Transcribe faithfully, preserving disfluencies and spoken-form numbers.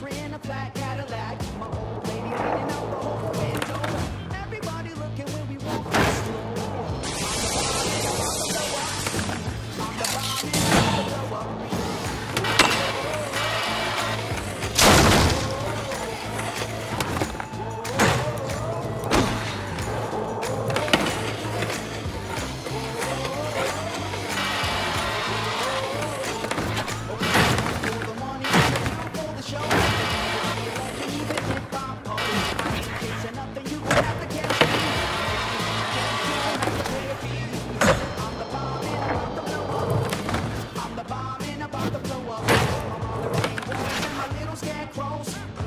Country in a flat Cadillac. My old lady leaning out the whole window. Everybody looking when we walk slow. I'm the bomb and I'm the blow up. About to blow up. I'm on the rainbows and my little scarecrows.